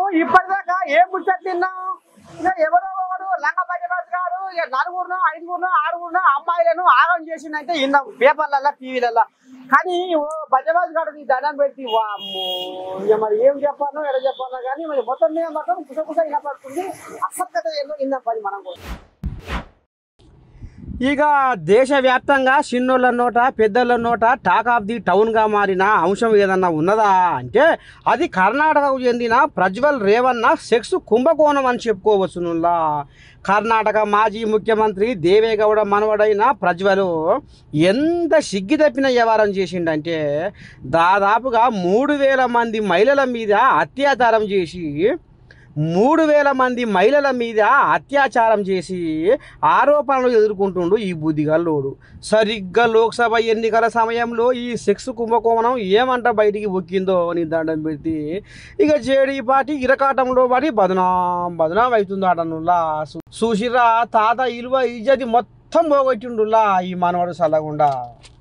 ఇప్పటిదాకా ఏం ముచ్చట్లు తిన్నాం? ఇక ఎవరో లంగ బజబాజ్ గారు ఇక 4 5 6 అమ్మాయిలను ఆగం చేసిందంటే విన్నాం పేపర్లల్లో టీవీలల్లో. కానీ బజబాజ్ గారు నీ దండం పెట్టి వామ్మో ఇక మరి ఏం చెప్పాలో ఎలా చెప్పాలో కానీ మరి మొత్తం మీద మాత్రం కుసకుస వినపడుతుంది. అసత్యత ఏదో విందాం పని మనం కూడా. ఇక దేశవ్యాప్తంగా చిన్నోళ్ళ నోట పెద్దోళ్ళ నోట టాక్ ఆఫ్ ది టౌన్గా మారిన అంశం ఏదన్నా ఉన్నదా అంటే అది కర్ణాటకకు చెందిన ప్రజ్వల్ రేవన్న సెక్స్ కుంభకోణం అని చెప్పుకోవచ్చునులా. కర్ణాటక మాజీ ముఖ్యమంత్రి దేవేగౌడ మనవడైన ప్రజ్వల్ ఎంత సిగ్గి తప్పిన వ్యవహారం చేసిండంటే దాదాపుగా 3000 మంది మహిళల మీద అత్యాచారం చేసి 3000 మంది మహిళల మీద అత్యాచారం చేసి ఆరోపణలు ఎదుర్కొంటుండు ఈ బుద్ధిగల్లోడు. సరిగ్గా లోక్సభ ఎన్నికల సమయంలో ఈ సెక్స్ కుంభకోణం ఏమంట బయటికి ఒక్కిందో నీ దండం పెట్టి ఇక జేడీ పార్టీ ఇరకాటంలో పడి బదనాం అవుతుందటనులా. చూసిరా తాత ఇలువ ఇజ్జతి మొత్తం పోగొట్టిండులా ఈ మనవడు సల్లగుండా.